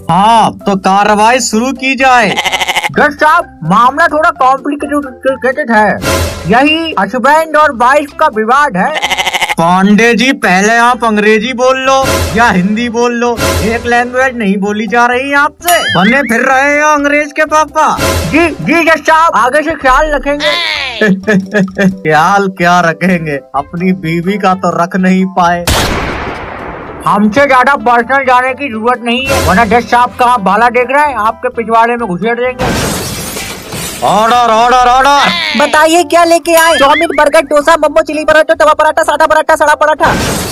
हाँ तो कार्रवाई शुरू की जाए। जज साहब, मामला थोड़ा कॉम्प्लिकेटेड है। यही हस्बैंड और वाइफ का विवाद है। पांडे जी, पहले आप अंग्रेजी बोल लो या हिंदी बोल लो, एक लैंग्वेज नहीं बोली जा रही आपसे। बने फिर रहे हैं अंग्रेज के पापा। जी जी जज साहब, आगे से ख्याल रखेंगे। ख्याल क्या रखेंगे, अपनी बीवी का तो रख नहीं पाए। हमसे ज्यादा पर्सनल जाने की जरूरत नहीं है, वरना जज साहब कहाँ बाला देख रहे हैं, आपके पिछवाड़े में घुसेड़ देंगे। Order order order. बताइए क्या लेके आए? Chow mein, burger, dosa, momo, chilli paratha, तवा पराठा, सादा पराठा, सड़ा पराठा।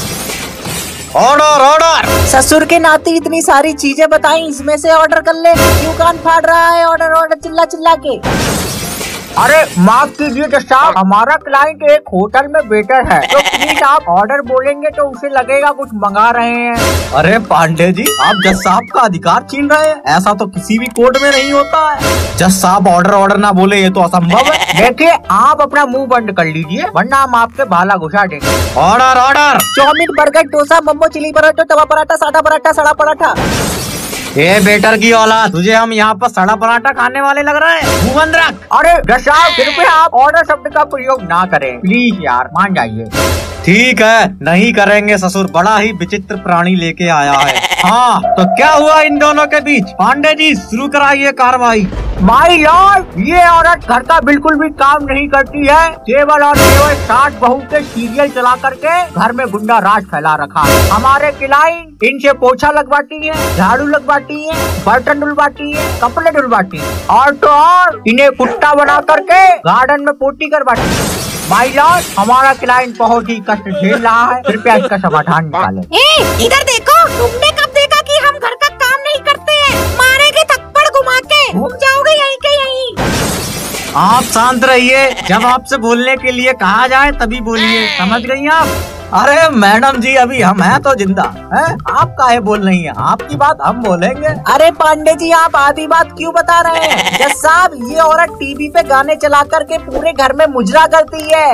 Order order. ससुर के नाते इतनी सारी चीजें बताई, इसमें से ऑर्डर कर ले। क्यों कान फाड़ रहा है? ऑर्डर ऑर्डर चिल्ला चिल्ला के। अरे माफ कीजिए जज साहब, हमारा क्लाइंट एक होटल में वेटर है, तो प्लीज आप ऑर्डर बोलेंगे तो उसे लगेगा कुछ मंगा रहे हैं। अरे पांडे जी, आप जज साहब का अधिकार छीन रहे हैं, ऐसा तो किसी भी कोर्ट में नहीं होता है। जज साहब ऑर्डर ऑर्डर ना बोले, ये तो असंभव है। देखिए, आप अपना मुंह बंद कर लीजिए, वरना हम आपके भाला घुसा देंगे। Order order. Chow mein, burger, dosa, momo, chilli paratha, तवा पराठा, सादा पराठा, सड़ा पराठा। ए बेटर की औलाद, तुझे हम यहाँ पर सड़ा पराठा खाने वाले लग रहे हैं? मुंह बंद रख। अरे जज साहब, कृपया आप ऑर्डर शब्द का प्रयोग ना करें, प्लीज यार, मान जाइए। ठीक है, नहीं करेंगे ससुर, बड़ा ही विचित्र प्राणी लेके आया है। हाँ तो क्या हुआ इन दोनों के बीच? पांडे जी शुरू कराइए कार्रवाई। माई लॉर्ड, ये औरत घर का बिल्कुल भी काम नहीं करती है, केवल और केवल 60 बहू के सीरियल चला करके घर में गुंडा राज फैला रखा है। हमारे क्लाइंट इनसे पोछा लगवाती है, झाड़ू लगवाती है, बर्तन धुलवाती है, कपड़े धुलवाती है, और तो और इन्हें कुत्ता बना करके गार्डन में पोटी करवाती है। माई लॉर्ड, हमारा क्लाइंट बहुत ही कष्ट झेल रहा है, कृपया इसका समाधान निकालें। इधर देखो, तुमने कब देखा कि हम घर का काम नहीं करते हैं? मारेंगे थप्पड़ घुमा के, घूम जाओगे यहीं के यहीं। आप शांत रहिए, जब आपसे बोलने के लिए कहा जाए तभी बोलिए, समझ गई आप? अरे मैडम जी, अभी हम हैं तो जिंदा हैं, आप काहे बोल रही हैं? आपकी बात हम बोलेंगे। अरे पांडे जी, आप आधी बात क्यों बता रहे हैं? जज साहब, ये औरत टीवी पे गाने चला करके पूरे घर में मुजरा करती है।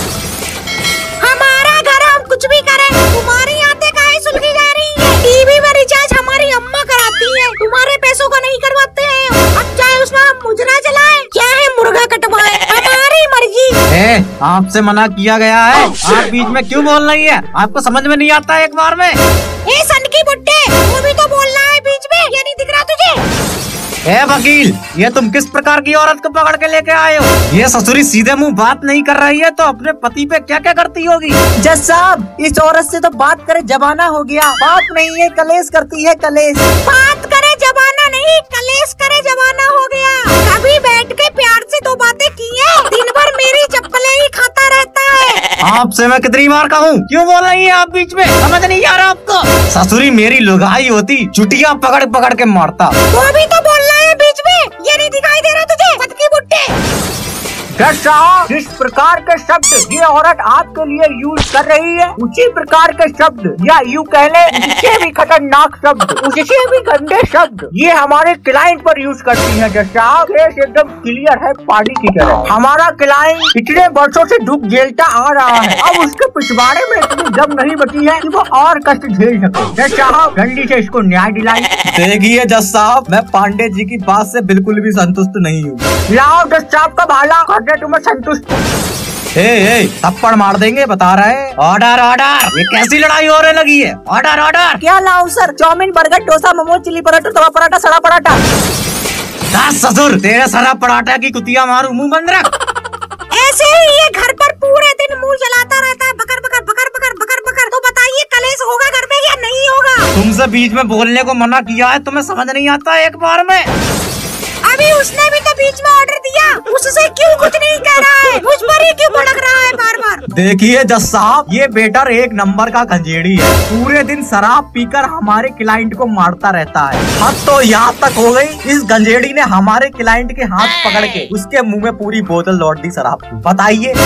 हमारा घर, हम कुछ भी करें, तुम्हारी आते काहे सुलगी जा रही है? टीवी में रिचार्ज हमारी अम्मा कराती है, तुम्हारे पैसों का नहीं करवाते हैं। अब चाहे उसमें हम मुजरा चलाएं, क्या है मुर्गा कटवाएं, हमारी मर्जी। आपसे मना किया गया है, आप बीच में क्यों बोल रही है? आपको समझ में नहीं आता एक बार में? ए सनकी बुट्टे, वो भी तो बोल रहा है बीच में, ये नहीं दिख रहा तुझे? ए वकील, ये तुम किस प्रकार की औरत को पकड़ के लेके आए हो? ये ससुरी सीधे मुंह बात नहीं कर रही है तो अपने पति पे क्या क्या करती होगी? जज साहब, इस औरत से तो बात करे जमाना हो गया, बात नहीं है कलेश करती है, कलेश। बात करे जमाना नहीं, कलेश करे जमाना हो गया। कभी बैठ के प्यार से दो बातें की है, दिन भर मेरी चप्पलें ही खाता रहता है। आपसे मैं कितनी बार कहूँ, क्यों बोल रही है आप बीच में? समझ नहीं आ रहा आपको? ससुरी मेरी लुगाई होती, चुटिया पकड़ पकड़ के मारता। वो भी तो बोल रहा है बीच में, ये नहीं दिखाई दे रहा तुझे? सनकी बुट्टे। जज साहब, जिस प्रकार के शब्द ये औरत आपके लिए यूज कर रही है, उसी प्रकार के शब्द, या यूँ कह ले उससे भी खतरनाक शब्द, उससे भी गंदे शब्द ये हमारे क्लाइंट पर यूज करती है। जज साहब, केस एकदम क्लियर है, पानी की तरह। हमारा क्लाइंट इतने वर्षों से दुख झेलता आ रहा है, अब उसके पिछवाड़े में इतनी दम नहीं बची है कि वो और कष्ट झेल सके। जज साहब, जल्दी से इसको न्याय दिलाइए। देखिए जज साहब, मैं पांडे जी की बात से बिल्कुल भी संतुष्ट नहीं हूँ। लाओ जज साहब का भाला, तुम्हें संतुष्ट। थप्पड़ मार देंगे, बता रहे। Order order. ये कैसी लड़ाई होने लगी है? Order order. क्या लाऊं sir? Chow mein, burger, dosa, momo, chilli paratha, तवा पराठा, सड़ा पराठा। ससुर, तेरे सड़ा पराठा की कुतिया मारू, मुंह बंद रख। ऐसे ही ये घर पर पूरे दिन मुंह चलाता रहता है, बकर बकर बकर बकर बकर बकर। तो बताइए कलेश होगा घर में या नहीं होगा? तुमसे बीच में बोलने को मना किया है, तुम्हें समझ नहीं आता एक बार में? अभी उसने भी तो बीच में ऑर्डर दिया, उससे क्यों कुछ नहीं कह रहा है? मुझ पर ही क्यों भड़क रहा है बार बार? देखिए जज साहब, ये बेटर एक नंबर का गंजेड़ी है, पूरे दिन शराब पीकर हमारे क्लाइंट को मारता रहता है। हद तो यहाँ तक हो गई, इस गंजेड़ी ने हमारे क्लाइंट के हाथ पकड़ के उसके मुंह में पूरी बोतल लौट दी शराब की। बताइए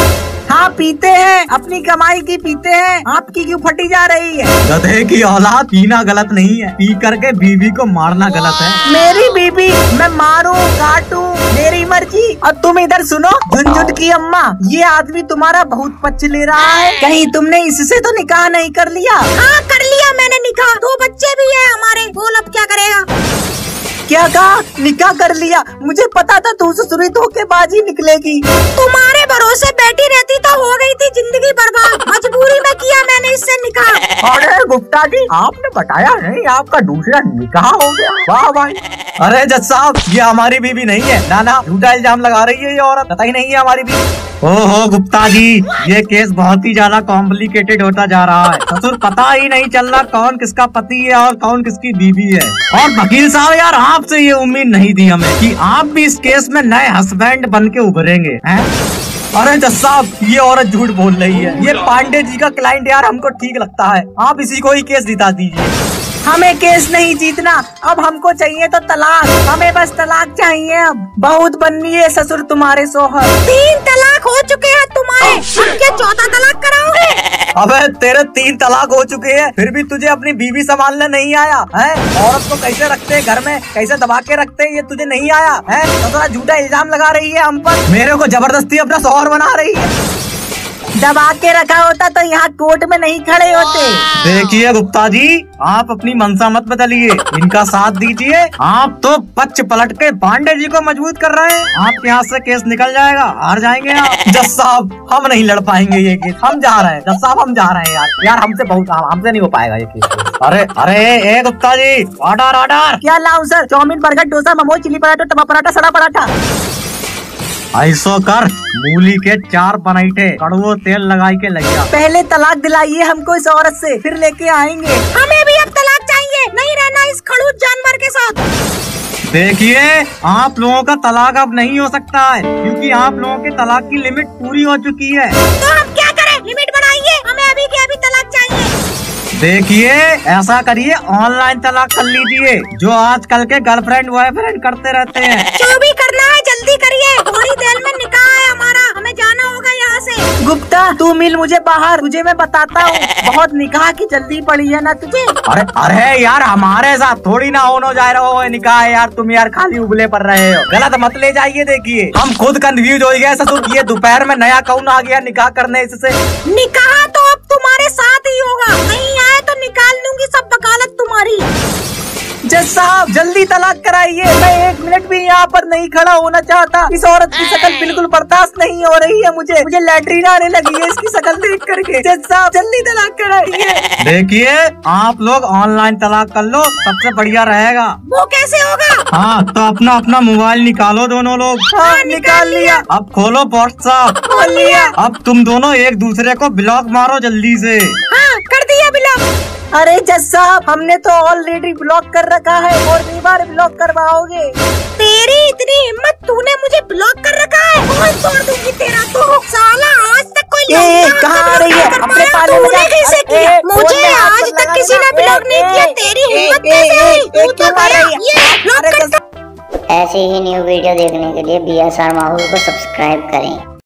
हाँ पीते हैं, अपनी कमाई की पीते हैं, आपकी क्यों फटी जा रही है? गधे की औलाद, पीना गलत नहीं है, पी करके बीवी को मारना गलत है। मेरी बीबी, मैं मारूं काटूं मेरी मर्जी। और तुम इधर सुनो झुनझुन की अम्मा, ये आदमी तुम्हारा बहुत पक्ष ले रहा है, कहीं तुमने इससे तो निकाह नहीं कर लिया? हाँ कर लिया मैंने निकाह, 2 बच्चे भी है हमारे। बोल अब क्या करेगा? क्या कहा? निकाह कर लिया? मुझे पता था तू ससुरी धोखेबाजी निकलेगी। तुम्हारे भरोसे बैठी रहती तो हो गई थी जिंदगी बर्बाद। मजबूरी में किया मैंने इससे निकाह। अरे गुप्ता जी, आपने बताया नहीं आपका दूसरा निकाह हो गया? वाह भाई। अरे जज साहब, ये हमारी बीवी नहीं है। ना, झूठा इल्जाम लगा रही है ये औरत, पता ही नहीं है हमारी बीवी। ओहो गुप्ता जी, ये केस बहुत ही ज्यादा कॉम्प्लिकेटेड होता जा रहा है। ससुर पता ही नहीं चल रहा कौन किसका पति है और कौन किसकी बीवी है। और वकील साहब यार, आपसे ये उम्मीद नहीं थी हमें कि आप भी इस केस में नए हस्बैंड बन के उभरेंगे हैं। अरे जज साहब, ये औरत झूठ बोल रही है। ये पांडे जी का क्लाइंट यार हमको ठीक लगता है, आप इसी को ही केस जिता दीजिए। हमें केस नहीं जीतना, अब हमको चाहिए तो तलाक। हमें बस तलाक चाहिए। अब बहुत बननी है ससुर तुम्हारे सोहर। 3 तलाक हो चुके हैं तुम्हारे, अब क्या 4था तलाक कराओगे? अबे तेरे 3 तलाक हो चुके हैं, फिर भी तुझे अपनी बीवी संभालने नहीं आया है? औरत को कैसे रखते हैं घर में, कैसे दबा के रखते हैं, ये तुझे नहीं आया है? तो थोड़ा झूठा इल्जाम लगा रही है हम पर, मेरे को जबरदस्ती अपना शौहर बना रही है। दबा के रखा होता तो यहाँ कोर्ट में नहीं खड़े होते। देखिए गुप्ता जी, आप अपनी मनसा मत बदलिए, इनका साथ दीजिए। आप तो पक्ष पलट के पांडे जी को मजबूत कर रहे हैं। आपके यहाँ से केस निकल जाएगा, हार जाएंगे आप। जज साहब, हम नहीं लड़ पाएंगे ये केस, हम जा रहे हैं। जज साहब हम जा रहे हैं यार हमसे नहीं हो पाएगा ये केस। अरे ए गुप्ता जी, ऑर्डर। क्या लाऊं sir? Chow mein, burger, dosa, momo, chilli paratha, टमा पराठा, सड़ा पराठा। ऐसो कर, मूली के 4 बनैठे, कड़वो तेल लगाई के लगिया। पहले तलाक दिलाइए हमको इस औरत से, फिर लेके आएंगे। हमें भी अब तलाक चाहिए, नहीं रहना इस खड़ूस जानवर के साथ। देखिए, आप लोगों का तलाक अब नहीं हो सकता है, क्योंकि आप लोगों के तलाक की लिमिट पूरी हो चुकी है। तो हम क्या करें? लिमिट बढ़ाइए, हमें अभी के अभी तलाक चाहिए। देखिए, ऐसा करिए, ऑनलाइन तलाक कर लीजिए, जो आजकल के गर्लफ्रेंड बॉयफ्रेंड करते रहते हैं। जो भी करना है जल्दी करिए, थोड़ी देर में निकाह है हमारा, हमें जाना होगा यहाँ से। गुप्ता, तू मिल मुझे बाहर, तुझे मैं बताता हूँ। बहुत निकाह की जल्दी पड़ी है ना तुझे? अरे यार, हमारे साथ थोड़ी ना होने जा रहा हो निकाह यार। तुम यार खाली उबले पर रहे हो, गलत मत ले जाइए। देखिए, हम खुद कंफ्यूज हो गए ससुर, ये दोपहर में नया कौन आ गया निकाह करने इससे। निकाह तो अब तुम्हारे साथ ही होगा, नहीं आए तो निकाल लूंगी सब वकालत तुम्हारी। जज साहब, जल्दी तलाक कराइए। मैं 1 मिनट भी यहाँ पर नहीं खड़ा होना चाहता। इस औरत की शक्ल बिल्कुल बर्दाश्त नहीं हो रही है मुझे लैट्रिन आने लगी है इसकी शक्ल देख करके। जज साहब, जल्दी तलाक कराइए। देखिए, आप लोग ऑनलाइन तलाक कर लो, सबसे बढ़िया रहेगा। वो कैसे होगा? हाँ, तो अपना मोबाइल निकालो दोनों लोग। हाँ, निकाल लिया। अब खोलो व्हाट्सएप। खोल लिया। अब तुम दोनों एक दूसरे को ब्लॉक मारो जल्दी से। हाँ, कर दिया ब्लॉक। अरे जज साहब, हमने तो ऑलरेडी ब्लॉक कर रखा है और भी बार ब्लॉक करवाओगे? तेरी इतनी हिम्मत, तूने मुझे ब्लॉक कर रखा है? बहुत तोड़ दूंगी तेरा तो। साला आज तक कोई कहाँ आ रही है? अपने पाले में कैसे किया? मुझे आज तक किसी ने ब्लॉक नहीं किया, तेरी हिम्मत कैसे हुई? तू तो गया, ये ब्लॉक कर। ऐसे ही न्यू वीडियो देखने के लिए BSR माहौल को सब्सक्राइब करें।